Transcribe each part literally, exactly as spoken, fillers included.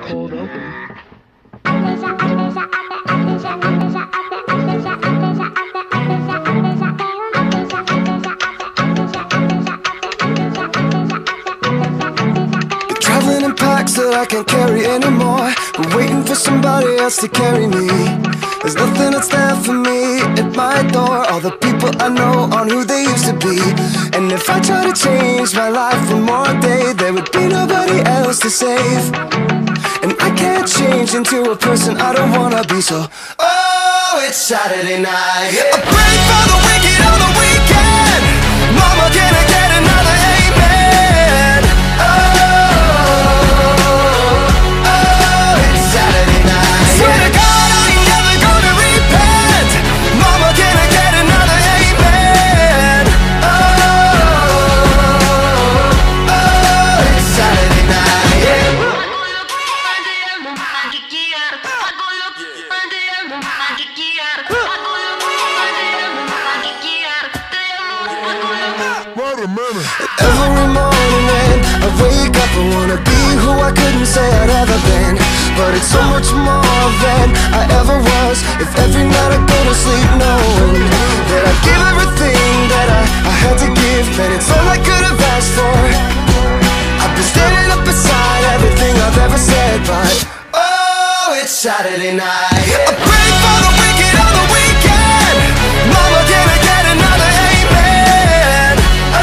cold open. Traveling in packs that I can't carry anymore, but waiting for somebody else to carry me. There's nothing that's there for me at my door. All the people I know aren't who they used to be. And if I try to change my life one more day, there would be nobody else to save. And I can't change into a person I don't wanna be. So, oh, it's Saturday night. I pray for the wicked on the weekend. Mama, can I get another amen? Oh, oh, it's Saturday night. Swear to God, I ain't never gonna repent. Mama, can I get another amen? Oh, oh, it's Saturday night. Yeah. Every morning when I wake up, I wanna be who I couldn't say I'd ever been. But it's so much more than I ever was. If every night I go to sleep knowing that I give everything that I, I had to give, then it's all I could have asked for. I've been standing up beside everything I've ever said, but oh, it's Saturday night. I pray for the wicked on the weekend. Mama, can I get another amen? Oh,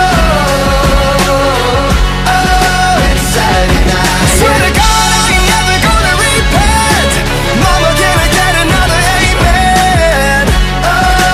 oh, it's Saturday night. Swear to God, I ain't never gonna repent. Mama, can I get another amen? Oh,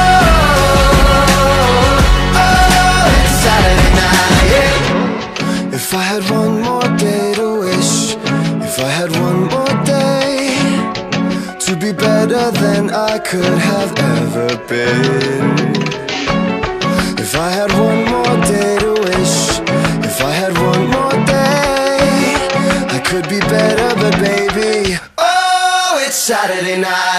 oh, it's Saturday night. Yeah. If I had one more day to wish, if I had one more day to be better than I could have ever been. If I had one more day to wish, if I had one more day, I could be better, but baby, oh, it's Saturday night.